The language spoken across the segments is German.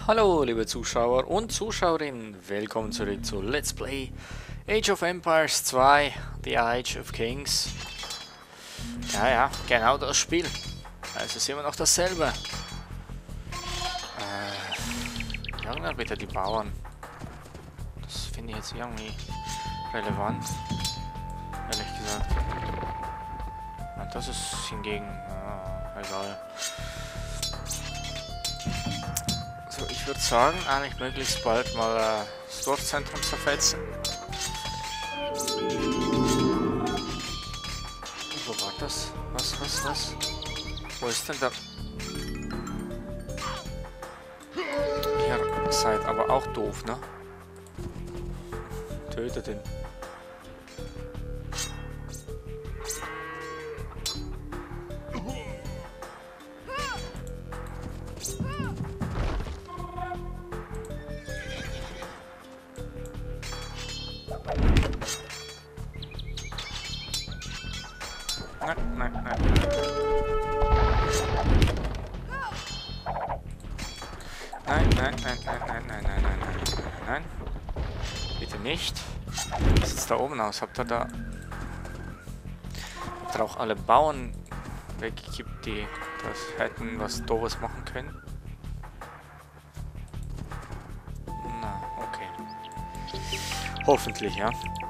Hallo liebe Zuschauer und Zuschauerinnen, willkommen zurück zu Let's Play Age of Empires 2, The Age of Kings. Ja, genau das Spiel. Es ist immer noch dasselbe. Jagen wir bitte die Bauern. Das finde ich jetzt irgendwie relevant, ehrlich gesagt. Und das ist hingegen, egal. So, ich würde sagen, eigentlich möglichst bald mal das Dorfzentrum zerfetzen. Wo war das? Was? Wo ist denn der? Ihr seid aber auch doof, ne? Tötet ihn. Nein. Bitte nicht. Wie sieht es da oben aus? Habt ihr auch alle Bauern weggekippt, die das hätten was Doofes machen können? Na, okay. Hoffentlich, ja.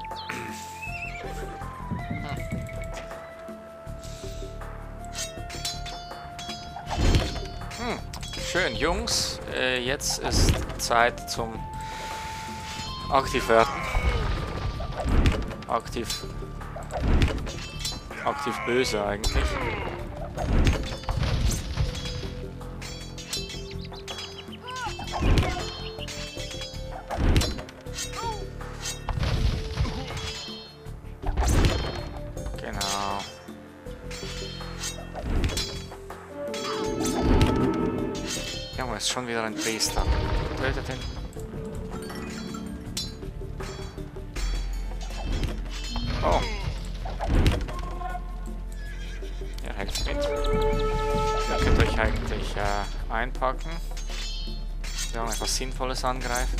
Schön, Jungs. Jetzt ist Zeit zum aktiv werden. Aktiv böse eigentlich. Genau. Junge, ist schon wieder ein Priester. Tötet ihn. Oh. Ja, helft mit. Ihr könnt euch eigentlich einpacken. Ja, etwas Sinnvolles angreifen.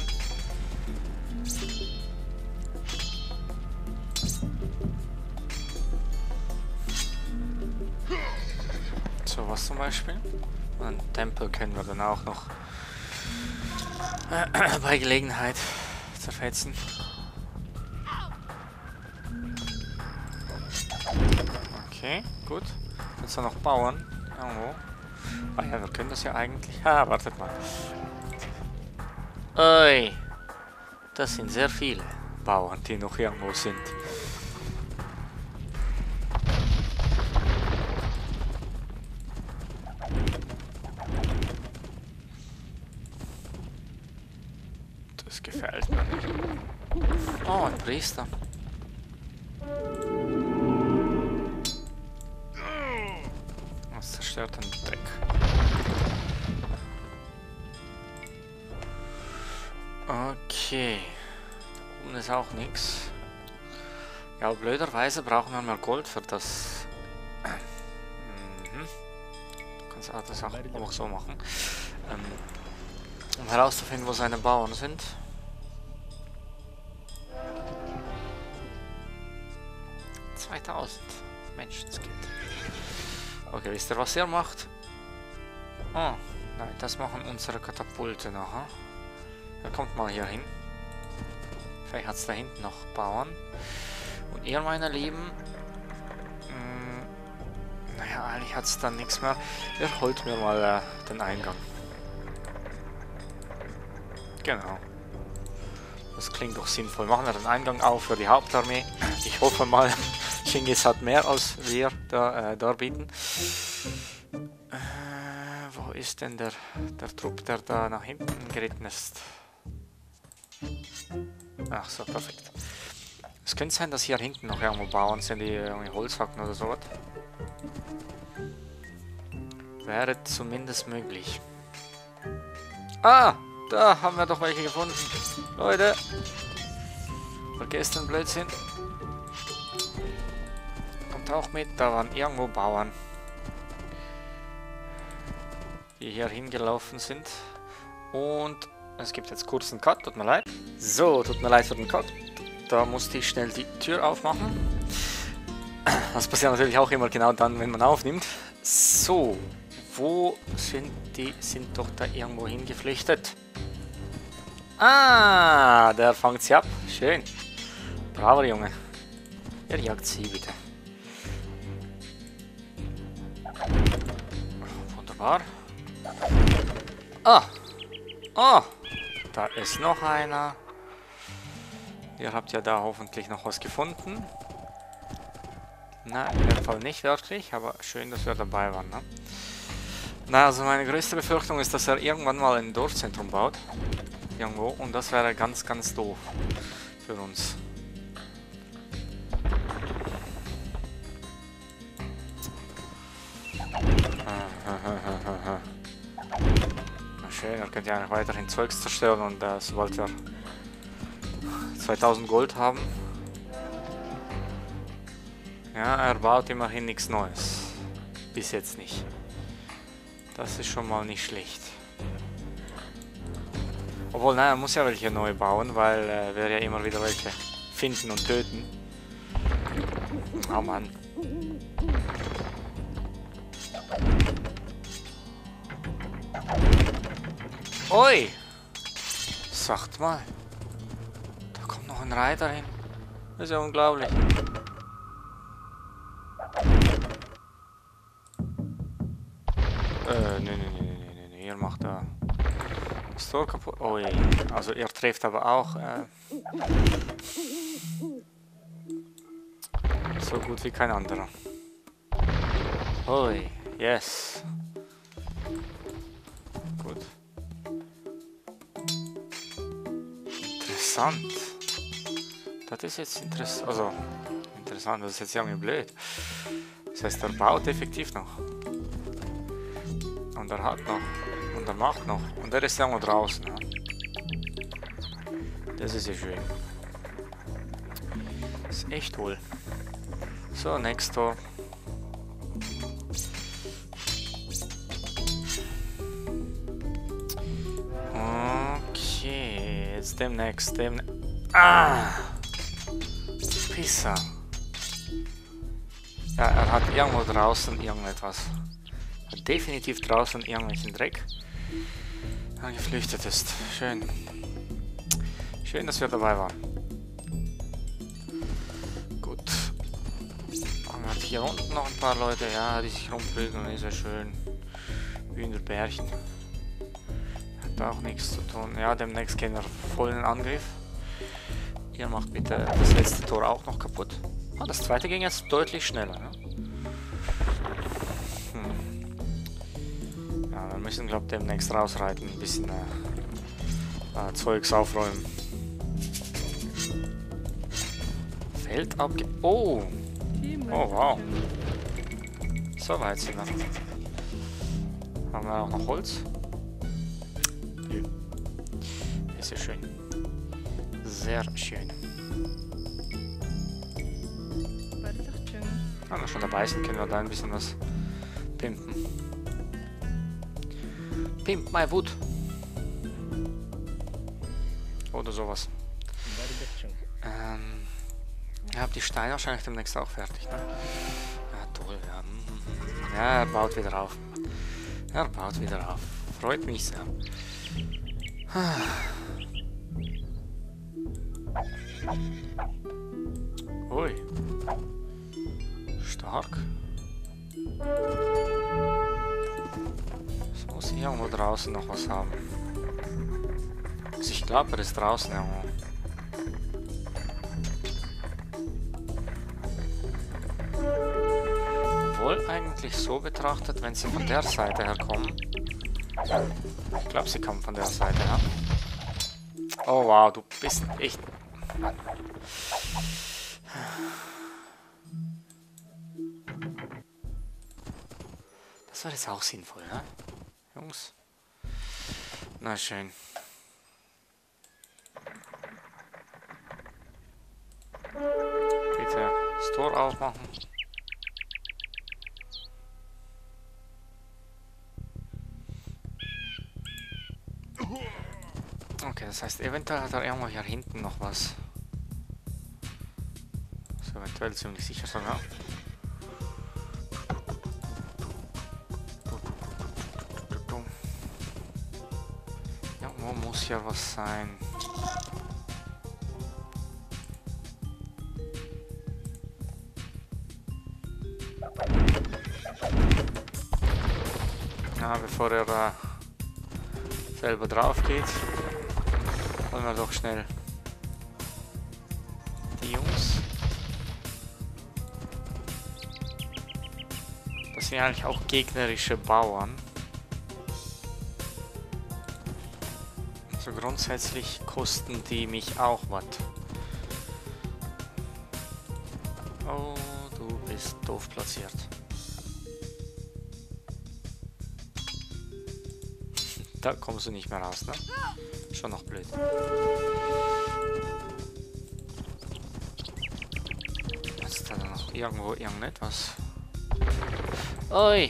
So, was zum Beispiel? Einen Tempel können wir dann auch noch bei Gelegenheit zerfetzen. Okay, gut. Jetzt noch Bauern. Irgendwo. Ah ja, wir können das ja eigentlich. Ah, wartet mal. Ui. Das sind sehr viele Bauern, die noch irgendwo sind. Das gefällt mir. Oh, ein Priester. Das zerstört den Dreck. Okay. Da oben ist auch nichts. Ja, blöderweise brauchen wir mal Gold für das. Du kannst das auch so machen. Um herauszufinden, wo seine Bauern sind. $2000 Menschenskind. Okay, wisst ihr, was er macht? Oh, nein, das machen unsere Katapulte nachher. Er kommt mal hier hin. Vielleicht hat es da hinten noch Bauern. Und ihr, meine Lieben, naja, eigentlich hat es dann nichts mehr. Ihr holt mir mal den Eingang. Genau. Das klingt doch sinnvoll. Machen wir den Eingang auf für die Hauptarmee. Ich hoffe mal, Genghis hat mehr als wir da bieten. Wo ist denn der Trupp, der da nach hinten geritten ist? Ach so, perfekt. Es könnte sein, dass hier hinten noch irgendwo Bauern sind, die irgendwie Holz hacken oder so. Wäre zumindest möglich. Ah! Da haben wir doch welche gefunden. Leute! Vergesst den Blödsinn. Kommt auch mit, da waren irgendwo Bauern, die hier hingelaufen sind. Und es gibt jetzt kurz einen Cut, tut mir leid. So, tut mir leid für den Cut. Da musste ich schnell die Tür aufmachen. Das passiert natürlich auch immer genau dann, wenn man aufnimmt. So, wo sind die? Sind doch da irgendwo hingeflüchtet. Ah, der fängt sie ab. Schön. Braver Junge. Er jagt sie bitte. Wunderbar. Ah. Ah. Da ist noch einer. Ihr habt ja da hoffentlich noch was gefunden. Na, in dem Fall nicht wirklich, aber schön, dass wir dabei waren, ne? Na, also meine größte Befürchtung ist, dass er irgendwann mal ein Dorfzentrum baut. Irgendwo. Und das wäre ganz, ganz doof für uns. Na schön, er könnte ja eigentlich weiterhin Zeugs zerstören und sobald wir 2000 Gold haben. Ja, er baut immerhin nichts Neues. Bis jetzt nicht. Das ist schon mal nicht schlecht. Obwohl, nein, er muss ja welche neu bauen, weil wir ja immer wieder welche finden und töten. Oh Mann. Ui! Sagt mal. Da kommt noch ein Reiter hin. Das ist ja unglaublich. Nee, ihr macht da das Tor kaputt. Oh je. Also ihr trefft aber auch so gut wie kein anderer. Ui, yes. Gut. Interessant. Das ist jetzt interessant. Also, interessant, das ist jetzt irgendwie blöd. Das heißt, er baut effektiv noch. Und er hat noch. Und er macht noch. Und er ist irgendwo draußen. Ja. Das ist ja schön. Das ist echt toll. So, next Tor. Okay, jetzt demnächst. Ah! Pisser. Ja, er hat irgendwo draußen irgendetwas. Definitiv draußen irgendwelchen Dreck geflüchtet ist. Schön. Schön, dass wir dabei waren. Gut. Man hat hier unten noch ein paar Leute, ja, die sich rumprügeln, ist ja schön. Wiener Bärchen. Hat auch nichts zu tun. Ja, demnächst gehen wir voll in den Angriff. Ihr macht bitte das letzte Tor auch noch kaputt. Ah, das zweite ging jetzt deutlich schneller. Ne? Ja, wir müssen, glaube ich, demnächst rausreiten. Ein bisschen Zeugs aufräumen. Feld abge... Oh! Oh, wow. So weit sind wir. Haben wir auch noch Holz? Nö. Ist ja schön. Sehr schön. Wenn wir schon dabei sind, können wir da ein bisschen was pimpen. Pimp my wood. Oder sowas. Ich habe die Steine wahrscheinlich demnächst auch fertig, ne? Ja, toll, ja. Ja, er baut wieder auf. Er baut wieder auf. Freut mich sehr. Ui. Stark. Es muss irgendwo draußen noch was haben. Also ich glaube, er ist draußen irgendwo. Obwohl eigentlich so betrachtet, wenn sie von der Seite her kommen. Ich glaube, sie kommen von der Seite her. Oh wow, du bist echt... Mann. Das war jetzt auch sinnvoll, ne? Jungs. Na schön. Bitte das Tor aufmachen. Okay, das heißt, eventuell hat er irgendwo hier hinten noch was. So, eventuell ziemlich sicher sogar. Irgendwo muss ja was sein. Ja, bevor er da selber drauf geht, wollen wir doch schnell die Jungs. Das sind eigentlich auch gegnerische Bauern. Also grundsätzlich kosten die mich auch was. Oh, du bist doof platziert. Da kommst du nicht mehr raus, ne? Schon noch blöd. Ist da noch irgendwo irgendetwas? Ui!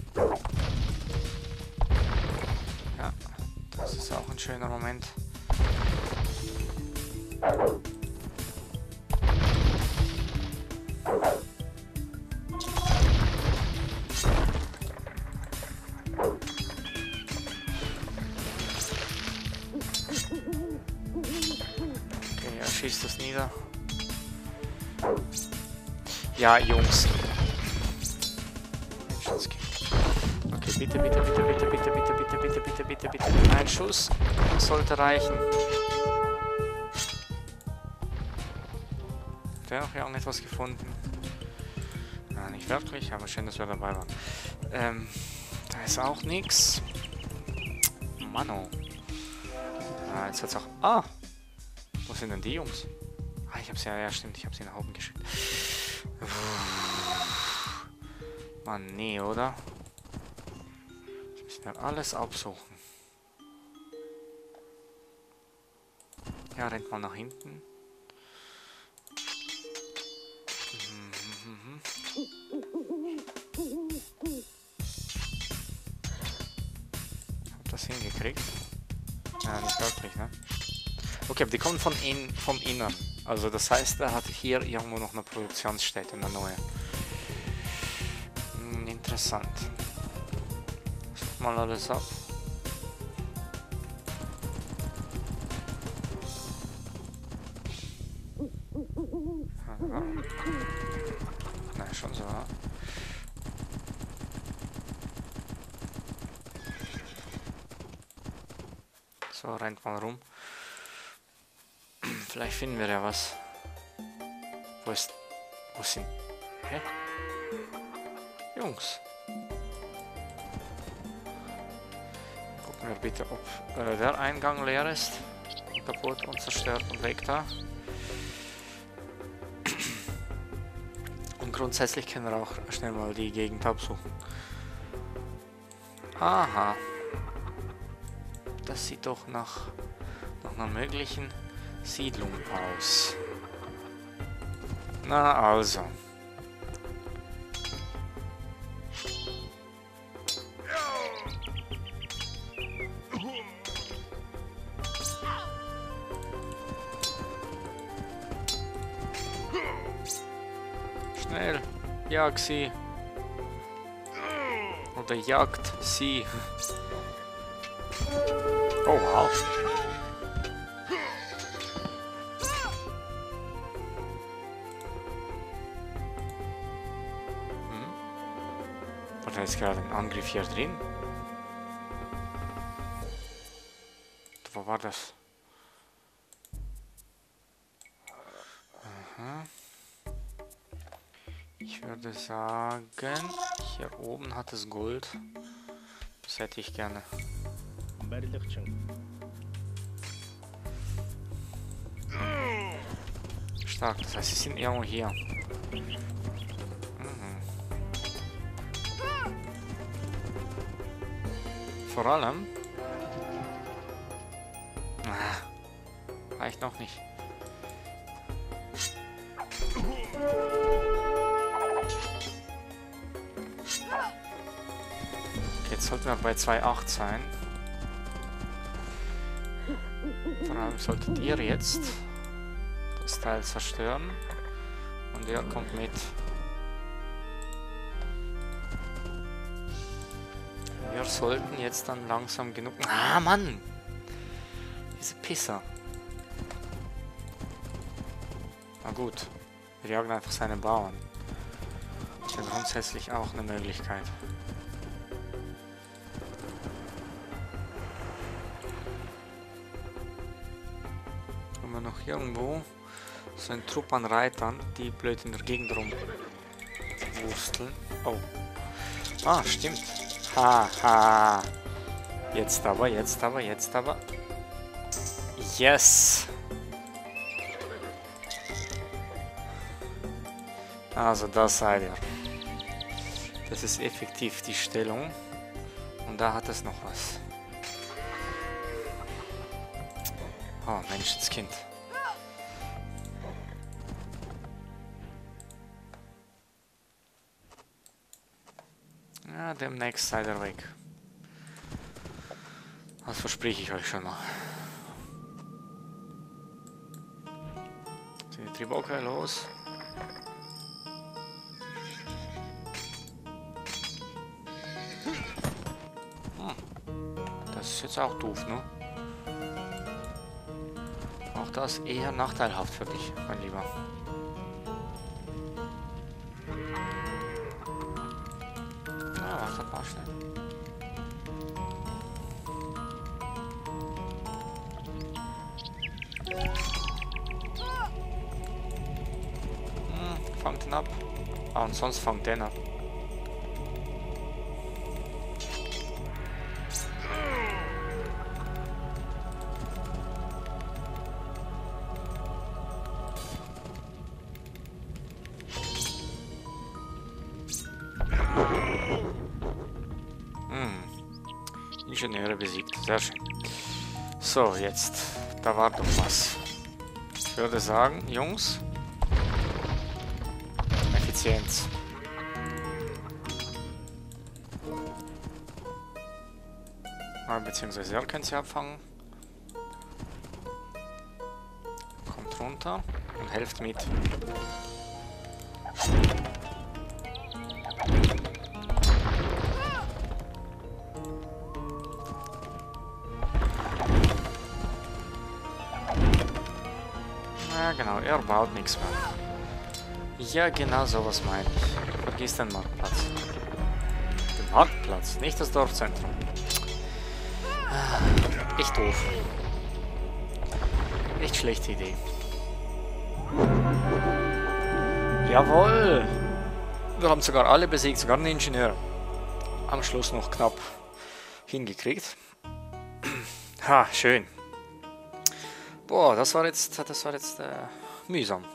Ja, das ist auch ein schöner Moment. Schießt das nieder. Ja, Jungs. Okay, bitte, bitte, bitte, bitte, bitte, bitte, bitte, bitte, bitte, bitte, bitte. Ein Schuss sollte reichen. Hat er noch irgendetwas gefunden? Na, nicht wirklich, aber schön, dass wir dabei waren. Da ist auch nichts. Mano. Ah, jetzt hat's auch... Ah! Wo sind denn die Jungs? Ah, ich hab's ja stimmt, ich hab sie nach oben geschickt. Mann, nee, oder? Ich muss ja alles absuchen. Ja, rennt mal nach hinten. Hab das hingekriegt? Ja, nicht wirklich, ne? Okay, aber die kommen vom Innern. Also das heißt, er hat hier irgendwo noch eine Produktionsstätte, eine neue. Interessant. Such mal alles ab. Ja. Na, schon so. So, rennt mal rum. Vielleicht finden wir ja was. Wo sind... Hä? Jungs. Gucken wir bitte, ob der Eingang leer ist. Kaputt und zerstört und weg da. Und grundsätzlich können wir auch schnell mal die Gegend absuchen. Aha. Das sieht doch nach einer möglichen Siedlung aus. Na also. Schnell, jag sie. Oder jagt sie. Oh wow. Da ist gerade ein Angriff hier drin. Wo war das? Aha. Ich würde sagen, hier oben hat es Gold. Das hätte ich gerne. Stark, das heißt, sie sind irgendwo hier. Vor allem... reicht noch nicht. Okay, jetzt sollten wir bei 2,8 sein. Vor allem solltet ihr jetzt das Teil zerstören. Und er kommt mit. Wir sollten jetzt dann langsam genug... Ah, Mann! Diese Pisser. Na gut. Wir jagen einfach seine Bauern. Das ist ja grundsätzlich auch eine Möglichkeit. Haben wir noch irgendwo so ein Trupp an Reitern, die blöd in der Gegend rumwursteln. Oh. Ah, stimmt. Haha. Jetzt aber, jetzt aber, jetzt aber. Yes! Also das seid ihr. Das ist effektiv die Stellung. Und da hat es noch was. Oh, Menschenskind. Ja, demnächst seid ihr weg. Das verspreche ich euch schon mal. Sind die Triboka los? Das ist jetzt auch doof, ne? Auch das eher nachteilhaft für dich, mein Lieber. Ja, warte mal schnell. Fangt ihn ab. Ah, und sonst fangt den ab. Ingenieure besiegt. Sehr schön. So, jetzt. Da war doch was. Ich würde sagen, Jungs. Effizienz. Beziehungsweise ihr könnt sie abfangen. Kommt runter und helft mit. Ja, genau, er baut nichts mehr. Ja, genau sowas meine ich. Vergiss den Marktplatz. Den Marktplatz, nicht das Dorfzentrum. Echt doof. Echt schlechte Idee. Jawohl! Wir haben sogar alle besiegt, sogar einen Ingenieur. Am Schluss noch knapp hingekriegt. Ha, schön. Boah, das war jetzt mühsam.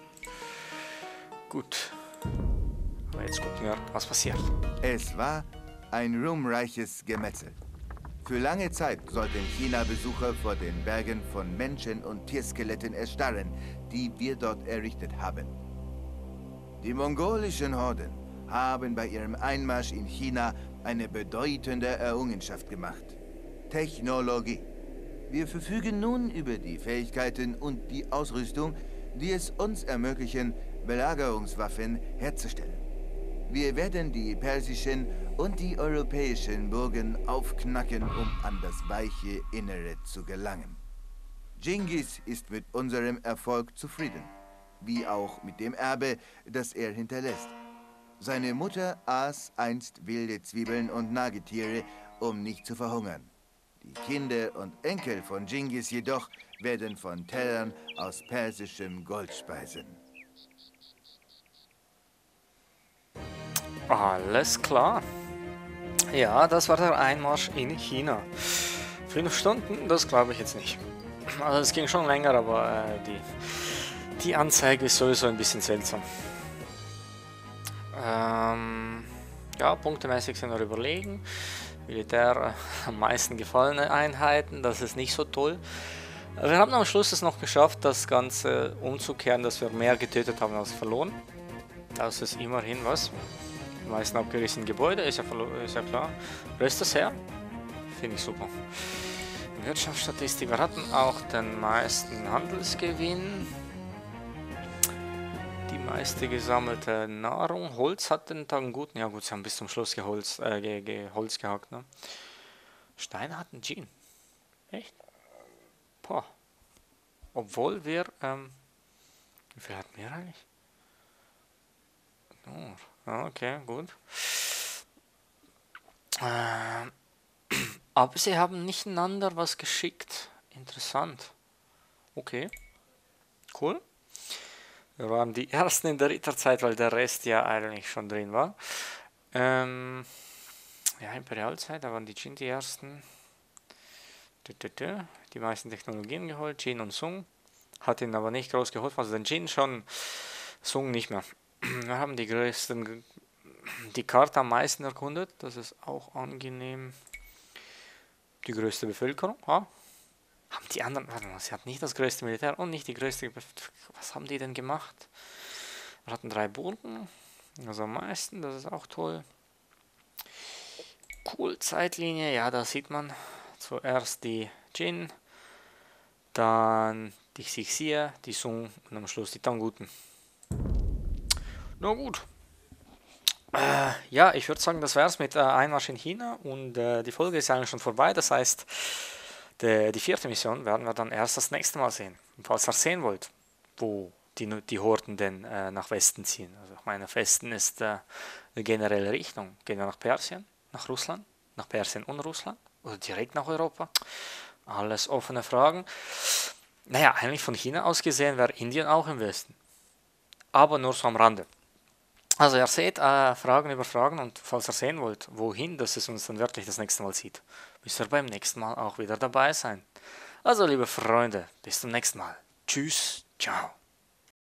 Gut. Aber jetzt gucken wir, was passiert. Es war ein ruhmreiches Gemetzel. Für lange Zeit sollten China-Besucher vor den Bergen von Menschen- und Tierskeletten erstarren, die wir dort errichtet haben. Die mongolischen Horden haben bei ihrem Einmarsch in China eine bedeutende Errungenschaft gemacht. Technologie. Wir verfügen nun über die Fähigkeiten und die Ausrüstung, die es uns ermöglichen, Belagerungswaffen herzustellen. Wir werden die persischen und die europäischen Burgen aufknacken, um an das weiche Innere zu gelangen. Genghis ist mit unserem Erfolg zufrieden, wie auch mit dem Erbe, das er hinterlässt. Seine Mutter aß einst wilde Zwiebeln und Nagetiere, um nicht zu verhungern. Die Kinder und Enkel von Genghis jedoch werden von Tellern aus persischem Gold speisen. Alles klar. Ja, das war der Einmarsch in China. 5 Stunden, das glaube ich jetzt nicht. Also es ging schon länger, aber die Anzeige ist sowieso ein bisschen seltsam. Ja, punktemäßig sind wir überlegen. Militär am meisten gefallene Einheiten, das ist nicht so toll. Wir haben am Schluss es noch geschafft, das Ganze umzukehren, dass wir mehr getötet haben als verloren. Das ist immerhin was. Die meisten abgerissenen Gebäude, ist ja klar. Rest das her? Finde ich super. Wirtschaftsstatistik. Wir hatten auch den meisten Handelsgewinn. Die meiste gesammelte Nahrung. Holz hat den Tag einen guten. Ja gut, sie haben bis zum Schluss Holz gehackt, ne? Steine hatten Gin. Echt? Boah. Obwohl wir, wie viel hatten wir eigentlich? Oh, okay, gut. Aber sie haben nicht einander was geschickt. Interessant. Okay. Cool. Wir waren die ersten in der Ritterzeit, weil der Rest ja eigentlich schon drin war. Ja, Imperialzeit, da waren die Jin die ersten. Die meisten Technologien geholt, Jin und Sung. Hat ihn aber nicht groß geholt, also den Jin schon, Sung nicht mehr. Wir haben die Karte am meisten erkundet, das ist auch angenehm. Die größte Bevölkerung, ja. Haben die anderen, warte mal, sie hat nicht das größte Militär und nicht die größte Bevölkerung. Was haben die denn gemacht? Wir hatten 3 Burgen, also am meisten, das ist auch toll. Cool, Zeitlinie, ja, da sieht man zuerst die Jin, dann die Xixia, die Sung und am Schluss die Tangguten. Na gut. Ja, ich würde sagen, das wär's mit Einmarsch in China und die Folge ist eigentlich schon vorbei. Das heißt, die 4. Mission werden wir dann erst das nächste Mal sehen. Und falls ihr sehen wollt, wo die Horden denn nach Westen ziehen. Also ich meine, Westen ist eine generelle Richtung. Gehen wir nach Persien, nach Russland, nach Persien und Russland oder direkt nach Europa? Alles offene Fragen. Naja, eigentlich von China aus gesehen wäre Indien auch im Westen. Aber nur so am Rande. Also ihr seht, Fragen über Fragen und falls ihr sehen wollt, wohin das es uns dann wirklich das nächste Mal zieht, müsst ihr beim nächsten Mal auch wieder dabei sein. Also liebe Freunde, bis zum nächsten Mal. Tschüss, ciao.